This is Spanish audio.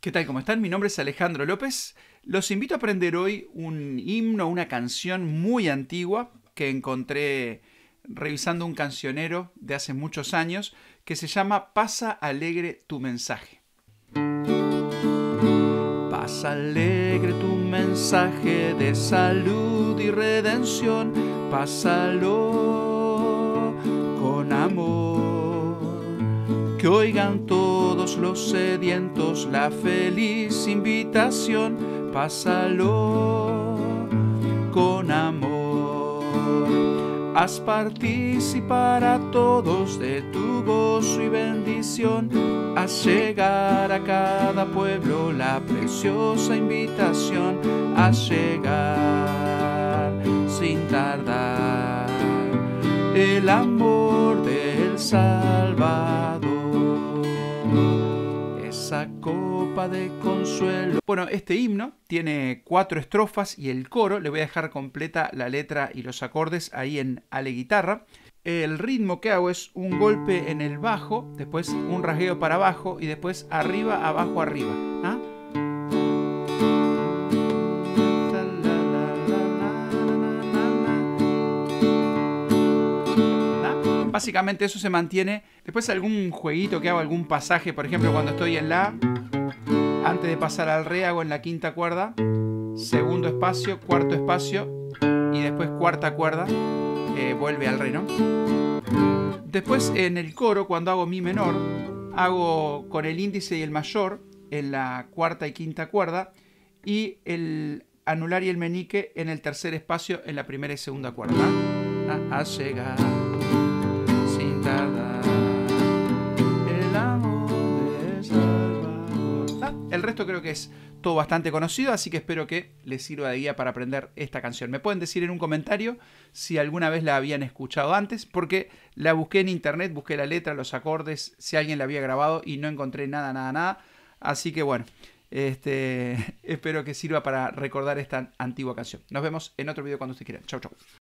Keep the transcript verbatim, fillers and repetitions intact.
¿Qué tal? ¿Cómo están? Mi nombre es Alejandro López. Los invito a aprender hoy un himno, una canción muy antigua que encontré revisando un cancionero de hace muchos años que se llama Pasa alegre tu mensaje. Pasa alegre tu mensaje de salud y redención, pásalo con amor. Que oigan todos los sedientos la feliz invitación, pásalo con amor. Haz participar a todos de tu gozo y bendición, haz llegar a cada pueblo la preciosa invitación, haz llegar sin tardar el amor del Salvador. Esa copa de consuelo. Bueno, este himno tiene cuatro estrofas y el coro. Le voy a dejar completa la letra y los acordes ahí en Ale Guitarra. El ritmo que hago es un golpe en el bajo, después un rasgueo para abajo y después arriba, abajo, arriba. ¿Ah? Básicamente eso se mantiene. Después algún jueguito que hago, algún pasaje, por ejemplo, cuando estoy en la, antes de pasar al re, hago en la quinta cuerda, segundo espacio, cuarto espacio y después cuarta cuerda, eh, vuelve al re, ¿no? Después en el coro, cuando hago mi menor, hago con el índice y el mayor en la cuarta y quinta cuerda y el anular y el meñique en el tercer espacio en la primera y segunda cuerda. A llegar sin tardar el amor del Salvador. Ah, el resto creo que es todo bastante conocido, así que espero que les sirva de guía para aprender esta canción. Me pueden decir en un comentario si alguna vez la habían escuchado antes, porque la busqué en internet, busqué la letra, los acordes, si alguien la había grabado y no encontré nada, nada, nada. Así que bueno, este, espero que sirva para recordar esta antigua canción. Nos vemos en otro video cuando ustedes quieran. Chau, chau.